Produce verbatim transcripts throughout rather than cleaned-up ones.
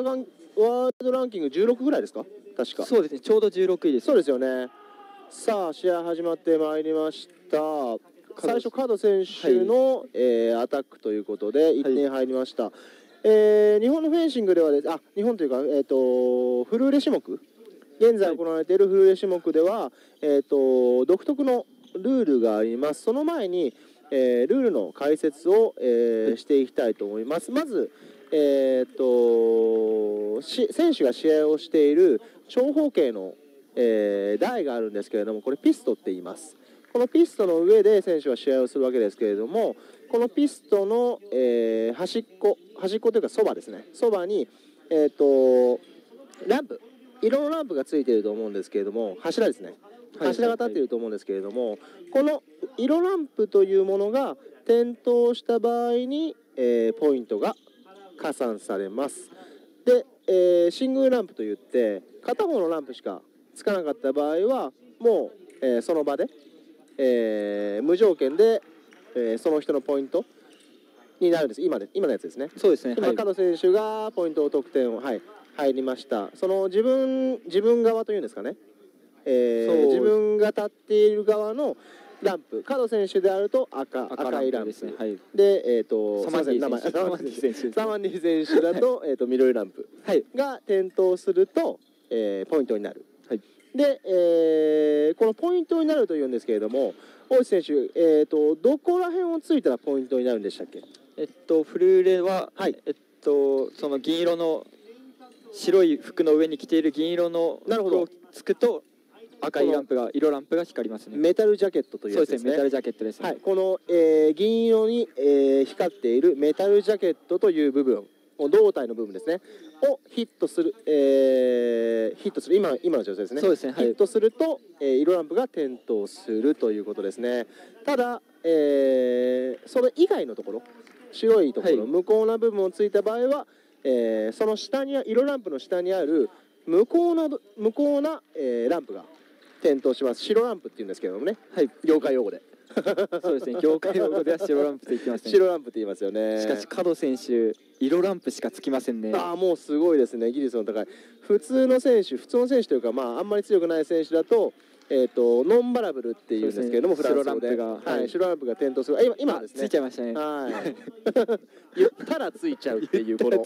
ランワールドランキングじゅうろくぐらいですか、確か。 そうですね、ちょうどじゅうろくいです。 そうですよね。さあ試合始まってまいりました。最初門選手の、はい、えー、アタックということでいってん入りました。はい、えー、日本のフェンシングではです、あ、日本というか、えー、とフルーレ種目、現在行われているフルーレ種目では、えー、と独特のルールがあります。その前に、えー、ルールの解説を、えー、していきたいと思います。まず、えー、と選手が試合をしている長方形の、えー、台があるんですけれども、これピストって言います。このピストの上で選手は試合をするわけですけれども、このピストの、えー、端っこ端っこというかそばですね、そばに、えー、とランプ、色のランプがついていると思うんですけれども、柱ですね、柱が立っていると思うんですけれども、この色ランプというものが点灯した場合に、えー、ポイントが加算されます。で、えー、シングルランプといって片方のランプしかつかなかった場合はもう、えー、その場で、えー、無条件で、えー、その人のポイントになるんです。今で今のやつですね。 そうですね。 今、はい、門選手がポイントを得点を、はい、入りました。その自分自分側というんですかね、えー、自分が立っている側のランプ、門選手であると 赤, 赤いランプですね。はい、で、えっ、ー、とサマンディ選手、 サマンディ選手、サマンディ選手だと、えっと緑ランプが点灯すると、えー、ポイントになる。はい、で、えー、このポイントになるというんですけれども、大内選手、えっ、ー、とどこら辺をついたらポイントになるんでしたっけ？ えっとフルーレは、はい、えっとその銀色の白い服の上に着ている銀色の服をつくと赤いランプが、色ランプが光りますね。 メタルジャケットというやつですね。 そうですね、メタルジャケットですね。 はい、この、えー、銀色に、えー、光っているメタルジャケットという部分、胴体の部分ですね、をヒットする、えー、ヒットする、今、今の状態ですね。 そうですね、はい、 ヒットすると、えー、色ランプが点灯するということですね。ただ、えー、それ以外のところ、白いところ、はい、無効な部分をついた場合は、えー、その下に、色ランプの下にある無効な、無効な、えー、ランプが点灯します。白ランプって言うんですけどもね、はい、業界用語でそうですね、業界用語では白ランプと言ってますね。 白ランプって言いますよね。 しかし門選手色ランプしかつきませんね。 ああ、もうすごいですね、技術の高い。普通の選手、普通の選手というか、まああんまり強くない選手だと、えっとノンバラブルっていうんですけれども、フランス語で白ランプが、はい、白ランプが点灯する。今今ですね。 ついちゃいましたね。 はい。言ったらついちゃうっていうこの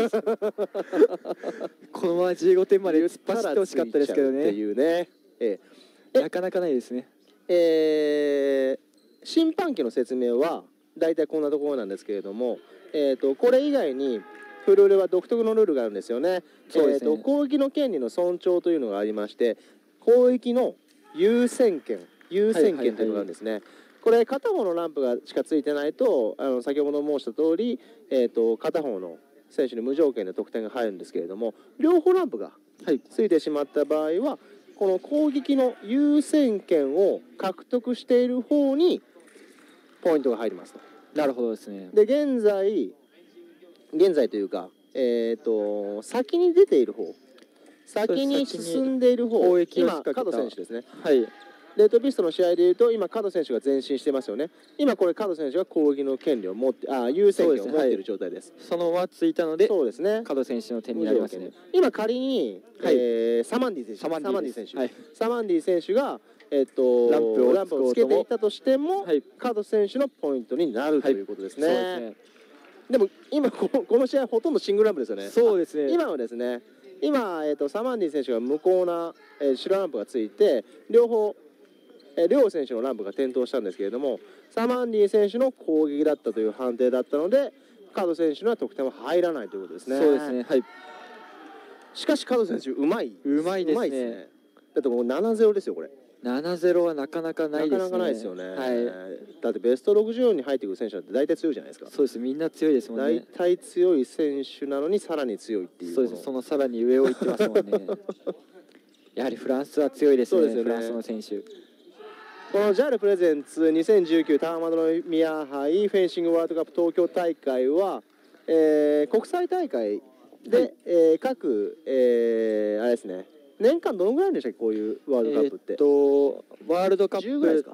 このままじゅうごてんまで突っ走ってほしかったですけどね。 っていうね。ええなかなかないですね。 えー、審判機の説明は大体こんなところなんですけれども、えー、とこれ以外にフルーレは独特のルールがあるんですよね。そうですね。えー、と攻撃の権利の尊重というのがありまして、攻撃の優先権優先権というのがあるんですね。これ片方のランプがしかついてないと、あの先ほど申した通り、えー、と片方の選手に無条件で得点が入るんですけれども、両方ランプがついてしまった場合は、この攻撃の優先権を獲得している方にポイントが入りますと。 なるほどですね。 で現在現在というか、えー、と先に出ている方、先に進んでいる方、 攻撃を今門選手ですね。 はい。 レッドピストの試合でいうと今門選手が前進してますよね。今これ門選手が攻撃の権利を持ってあ優先権を持っている状態です。 そのままついたので、 そうですね。 門選手の点になりますね。 今仮に、はい、えー、サマンディ選手、サマンディ選手、はい、サマンディ選手がえっとランプをランプをつけていたとしても、はい、門選手のポイントになるということですね。はい、そうですね。でも今このこの試合ほとんどシングルランプですよね。 そうですね。 今はですね、今えっとサマンディ選手が無効な、えー、白ランプがついて両方え両選手のランプが点灯したんですけれども、サマンディ選手の攻撃だったという判定だったので、門選手には得点は入らないということですね。 そうですね。はい。しかし門選手うまい。 うまいですね。ですね。 だってもうななたいゼロですよこれ。 ななたいゼロはなかなかないですね。 なかなかないですよね。 はい。 だってベストろくじゅうよんに入ってくる選手なんて大体強いじゃないですか。 そうです。みんな強いですもんね。 大体強い選手なのにさらに強いっていう。 そうです。そのさらに上を行ってますもんね。やはりフランスは強いですね。そうですよね。フランスの選手。 この ジャル プレゼンツにせんじゅうきゅう高円宮杯フェンシングワールドカップ東京大会は、えー、国際大会で、はい、えー、各、えー、あれですね、年間どのぐらいでしたっけ、こういうワールドカップって。 えー、っとワールドカップじゅうぐらいですか。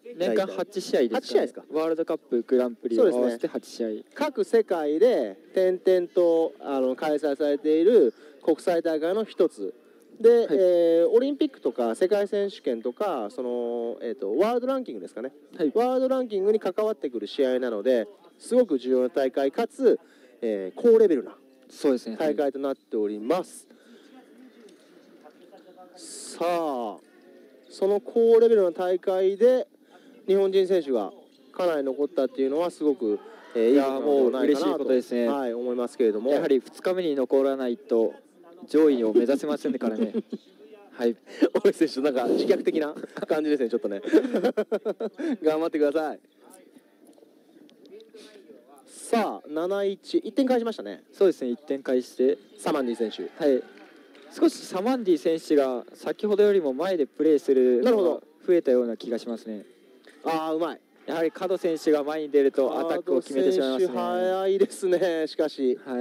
年間はち試合ですか、ね、 はち試合ですか。 ワールドカップグランプリを合わせてはち試合、ね、 各世界で点々とあの開催されている国際大会の一つで、はい、えー、オリンピックとか世界選手権とかその、えーと、ワールドランキングですかね、はい、ワールドランキングに関わってくる試合なのですごく重要な大会かつ、えー、高レベルな大会となっております。さあその高レベルな大会で日本人選手がかなり残ったっていうのはすごく、えー、いいことではないかなと、ね、はい、思いますけれども、 やはりふつかめに残らないと上位を目指せませんからね。はい、 大石選手なんか自虐的な感じですね、ちょっとね。頑張ってください。さあなないち、いってん返しましたね。 そうですね、いってん返してサマンディ選手、 はい、少しサマンディ選手が先ほどよりも前でプレーするのが増えたような気がしますね。 ああ、うまい。 やはり門選手が前に出るとアタックを決めてしまいますね。 早いですね、しかし。 はい。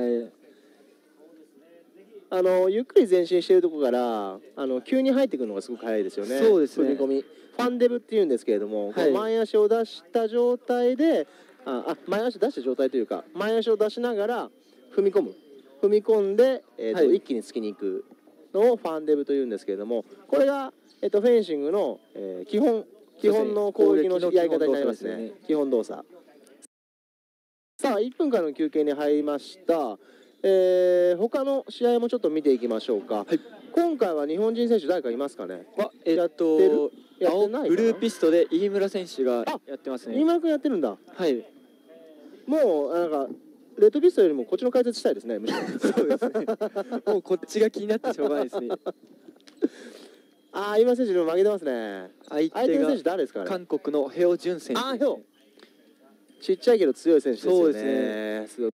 あのゆっくり前進しているところからあの急に入ってくるのがすごく早いですよね。 そうですね。 踏み込み、ファンデブっていうんですけれども、はい、前足を出した状態で、あ、あ前足出した状態というか、前足を出しながら踏み込む、踏み込んで、えーとはい、一気に突きに行くのをファンデブというんですけれども、これが、えーと、フェンシングの、えー、基本基本の攻撃のやり方になりますね。基本動作。さあいっぷんかんの休憩に入りました。えー、他の試合もちょっと見ていきましょうか。はい、今回は日本人選手誰かいますかね。 あ、えっとやってないブルーピストで飯村選手がやってますね。 飯村君やってるんだ。 はい。 もうなんかレッドピストよりもこっちの解説したいですね。むしろそうですね。もうこっちが気になってしょうがないですね。 ああ、飯村選手でも負けてますね。 相手が選手誰ですかね。 韓国のヘオジュン選手。 ああ、ヘオ。ちっちゃいけど強い選手ですよね。そうですね。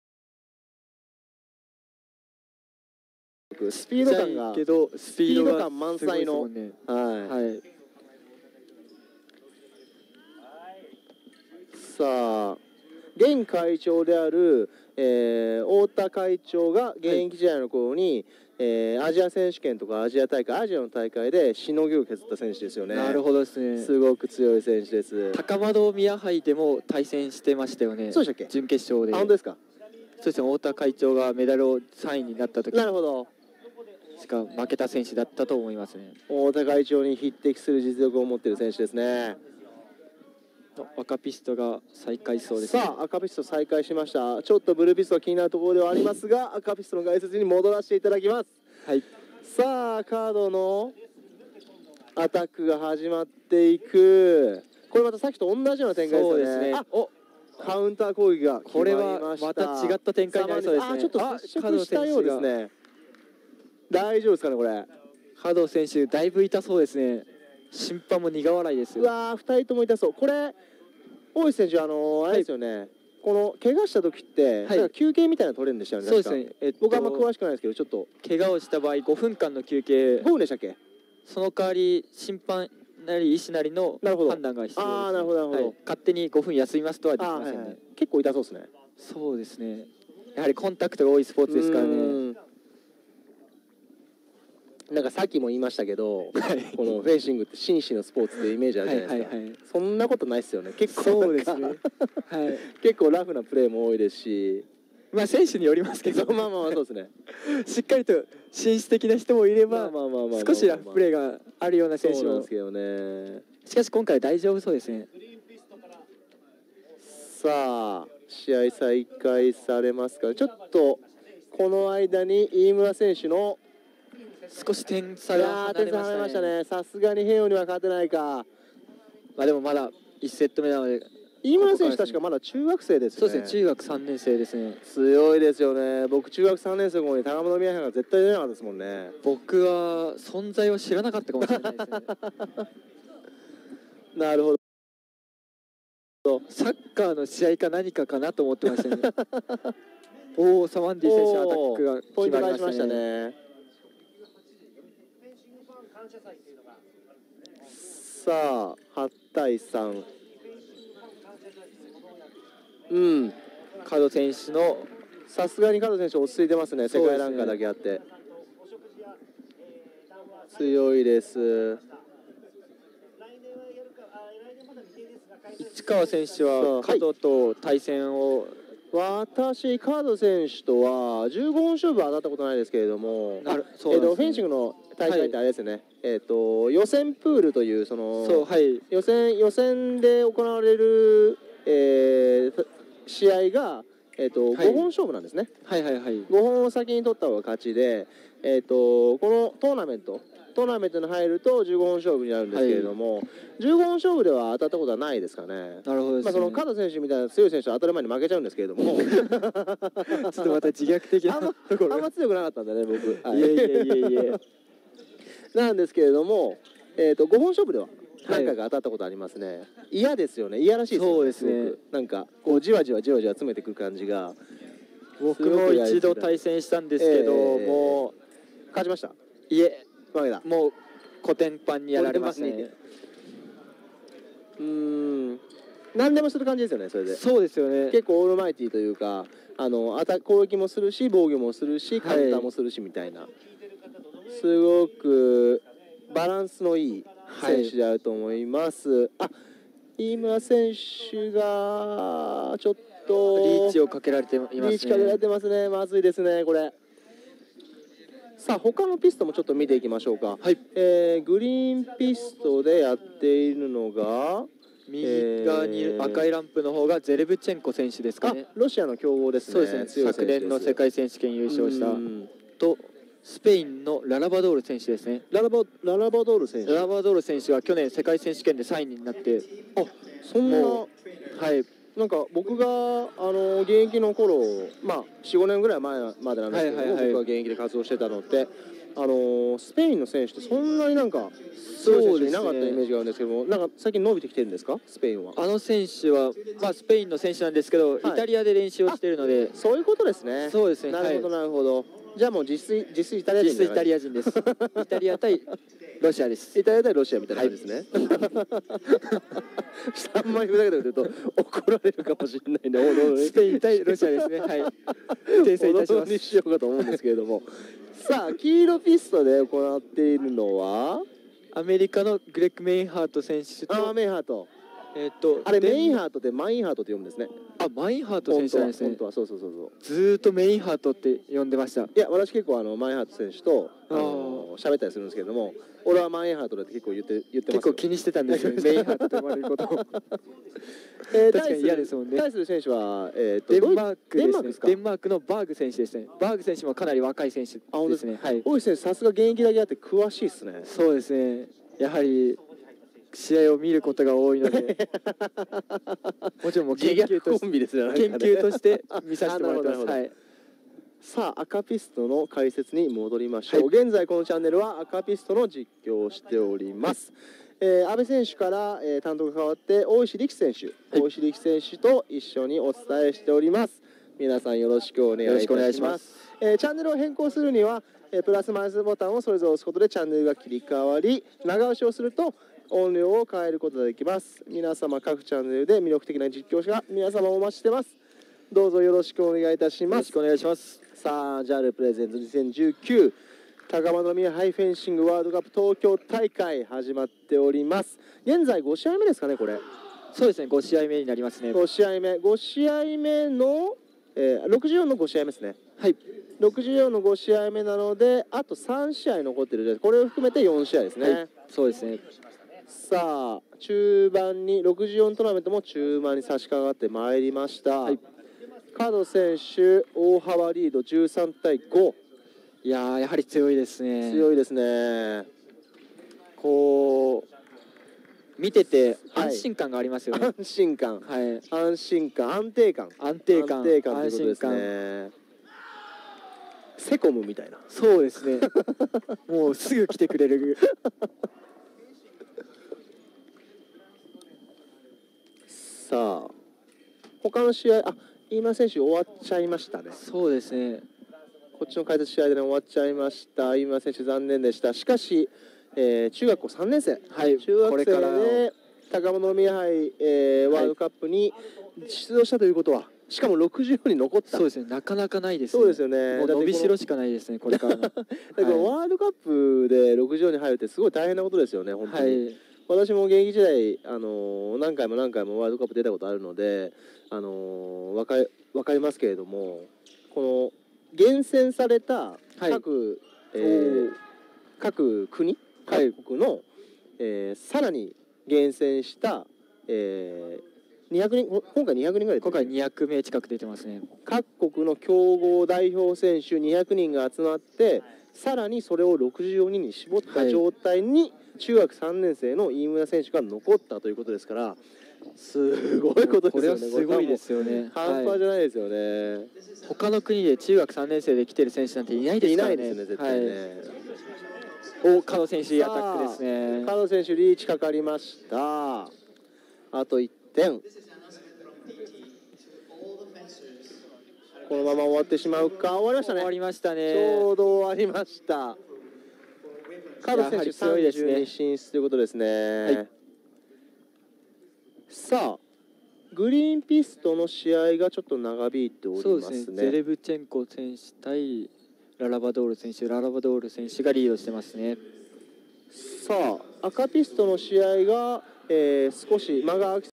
スピード感がけどスピード感満載の、 ね、 はい、はい、さあ現会長である、えー、太田会長が現役時代の頃に、はい、えー、アジア選手権とかアジア大会アジアの大会でしのぎを削った選手ですよね。 なるほどですね。 すごく強い選手です。 高円宮杯でも対戦してましたよね。 そうでしたっけ。 準決勝で。 あ、本当ですか。 そうですね、太田会長がメダルをさんいになった時。 なるほど。 しか負けた選手だったと思いますね。 太田会長に匹敵する実力を持っている選手ですね。 赤ピストが再開そうです、ね、 さあ赤ピスト再開しました。ちょっとブルーピストが気になるところではありますが、赤ピストの解説に戻らせていただきます。 はい。 さあカードのアタックが始まっていく。これまたさっきと同じような展開ですね。そうですね。あ、おカウンター攻撃が決まりました。これはまた違った展開になりそうですね。あ、ちょっと接触したようですね。大丈夫ですかねこれ。 門選手だいぶ痛そうですね。審判も苦笑いですよ。 うわー、ふたりとも痛そう。これ大石選手、あのー、あれですよね、はい、この怪我した時って、はい、なんか休憩みたいなの取れるんでしたよね。 そうですね、 えっと、僕はあんま詳しくないですけど、ちょっと怪我をした場合ごふんかんの休憩、 ごふんでしたっけ。 その代わり審判なり医師なりの判断が必要です、ね、 ああ、なるほどなるほど、はい、 勝手にごふん休みますとはできませんね。はいはい、 結構痛そうですね。 そうですね、やはりコンタクトが多いスポーツですからね。 なんかさっきも言いましたけど、はい、このフェンシングって紳士のスポーツっていうイメージあるじゃないですか。はいはい、はい、そんなことないですよね。結構そうですね。 はい、結構ラフなプレーも多いですし、 まあ選手によりますけど、 まあまあまあそうですね。 しっかりと紳士的な人もいれば、少しラフプレーがあるような選手も。そうなんですけどね。 しかし今回大丈夫そうですね。 さあ試合再開されますから、ちょっとこの間に飯村選手の少し点差が離れましたね。 さすがにヘオには勝てないか。 まあでもまだいちセット目なので。 飯村選手確かまだ中学生ですね。 そうですね、中学さんねん生ですね。 強いですよね。僕中学さんねん生の頃に高円宮杯が絶対出なかったですもんね。 僕は存在を知らなかったかもしれないですね。 なるほど。 サッカーの試合か何かかなと思ってましたね。おお、サマンディ選手アタックが決まりましたね。 さあはちたいさん。うん、 門選手のさすがに門選手落ち着いてますね。世界ランカーだけあって、強いです。 市川選手は角と対戦を、 私、角選手とはじゅうごほん勝負は当たったことないですけれども、えーとフェンシングの大会ってあれですね、はい、えーと予選プールというそのそう、はい、 予選予選で行われる、えー、試合が、えーとはい、ごほん勝負なんですね。 はいはいはい。 ごほんを先に取った方が勝ちで、えーとこのトーナメントトーナメントに入るとじゅうごほん勝負になるんですけれども、はい、じゅうごほん勝負では当たったことはないですかね。 なるほどですね。 まあその角選手みたいな強い選手は当たる前に負けちゃうんですけれどもちょっとまた自虐的なあんまあんま強くなかったんだね僕。 はい、いえいえいえいえなんですけれども、えーとごほん勝負では何回か当たったことありますね。嫌、はい、ですよね。嫌らしいですよね。 そうですね。 なんかこうじわじわじわじわ詰めてくる感じが。 僕も一度対戦したんですけど、えー、もう勝ちました。 いえ、 負けだ。 もうコテンパンにやられましたね。 うーん、何でもする感じですよね。それで。 そうですよね。 結構オールマイティーというか、あのアタ攻撃もするし、防御もするし、カウンターもするしみたいな、はい、すごくバランスのいい選手であると思います。はい、あ、飯村選手がちょっとリーチをかけられていますね。 リーチかけられてますね。まずいですねこれ。さあ他のピストもちょっと見ていきましょうか。はい、えー、グリーンピストでやっているのが右側にいる赤いランプの方がゼレブチェンコ選手ですかね。 ロシアの強豪ですね。 そうですね。昨年の世界選手権優勝したとスペインのララバドール選手ですね。 ララバララバドール選手。 ララバドール選手は去年世界選手権でさんいになって、 あ、そんな、 はい。 なんか僕があの現役の頃、まあよん、ごねんぐらい前までなんですけども、僕が現役で活動してたのって、あのスペインの選手ってそんなになんか強い選手いなかったイメージがあるんですけども、なんか最近伸びてきてるんですか、スペインは。 あの選手は、まあ、スペインの選手なんですけど、はい、イタリアで練習をしているので。 そういうことですね。 そうですね。 なるほどなるほど。じゃあもう実質実質イタリア人。 実質イタリア人です。イタリア対ロシアです。 イタリア対ロシアみたいな感じですね。あんまりふざけてると怒られるかもしれないんで、 スペイン対ロシアですね。はい。訂正いたします。 にしようかと思うんですけれども。さあ黄色ピストで行っているのはアメリカのグレッグ・メインハート選手と。 あ、メインハート。 えっとあれメインハートでマインハートって読むんですね。 あ、マインハート選手なんですね。 本当はそうそうそうそう。 ずーっとメインハートって呼んでました。いや、私結構あのマインハート選手とあの喋ったりするんですけれども、俺はマインハートだって結構言って言ってます。 結構気にしてたんですよね。メインハートと呼ばれることを。えー、確かに嫌ですもんね。 対する選手は、えー、とデンマークですね。 ですか。 デンマークのバーグ選手ですね。バーグ選手もかなり若い選手ですね。はい。 大石選手さすが現役だけあって詳しいですね。 そうですね。やはり試合を見ることが多いので、もちろんもう研究として研究として見させてもらってます。はい。 さあ赤ピストの解説に戻りましょう。はい、現在このチャンネルは赤ピストの実況をしております。えー、安倍選手から、えー、担当が変わって大石力選手、はい、大石力選手と一緒にお伝えしております。皆さんよろしくお願いいたします。えー、チャンネルを変更するには、えー、プラスマイナスボタンをそれぞれ押すことでチャンネルが切り替わり、長押しをすると音量を変えることができます。皆様各チャンネルで魅力的な実況者が皆様お待ちしてます。どうぞよろしくお願いいたします。よろしくお願いします。 さあ、ジャールプレゼンツにせんじゅうきゅう高円宮ハイフェンシングワールドカップ東京大会始まっております。現在ご試合目ですかね、これ。 そうですね、ご試合目になりますね。 ご試合目、ご試合目の、えー、ろくじゅうよんのご試合目ですね。 はい。 ろくじゅうよんのご試合目なので、あとさん試合残ってるじゃないですか。これを含めてよん試合ですね。はい、 そうですね。 さあ、中盤にろくじゅうよんトーナメントも中盤に差し掛かってまいりました。はい、角選手大幅リードじゅうさんたいご。 いやー、やはり強いですね。 強いですね。 こう見てて安心感がありますよね。 はい、安心感、はい、安心感、安定感、 安定感、 安定感ということですね。セコムみたいな。 そうですね。もうすぐ来てくれる。 さあ、他の試合、あ、飯村選手終わっちゃいましたね。 そうですね。 こっちの解説試合で、ね、終わっちゃいました。飯村選手残念でした。しかし、えー、中学校さんねん生、はい、中学生で高円宮杯、えー、ワールドカップに出場したということは、しかもろくじゅうよんに残った。 そうですね、なかなかないですね。 そうですよね。 もう伸びしろしかないですね、これからの。 だからワールドカップでろくじゅうよんに入るってすごい大変なことですよね、本当に。はい、 私も現役時代、あのー何回も何回もワールドカップ出たことあるので、あのー、わかわかりますけれども、この厳選された各、はい、えー、各国、各国の、はい、えー、さらに厳選した、えー、にひゃくにん、今回にひゃくにんぐらい、 今回にひゃくめい近く出てますね。 各国の強豪代表選手にひゃくにんが集まって、さらにそれをろくじゅうよにんに絞った状態に、はい、中学さんねん生の飯村選手が残ったということですから、すごいことですよね。 これはすごいですよね。 半端じゃないですよね。はい、 他の国で中学さんねん生で来てる選手なんていないですからね。 いないですよね、絶対ね。 はい、お、加藤選手アタックですね。 加藤選手リーチかかりました。あといってん。このまま終わってしまうか。終わりましたね。 終わりましたね。 ちょうど終わりました。加藤選手さんじゅうに進出ということですね。はい、さあ、グリーンピストの試合がちょっと長引いておりますね。そうですね。 ゼレブチェンコ選手対ララバドール選手、ララバドール選手がリードしてますね。 さあ、赤ピストの試合が、えー、少し間が空き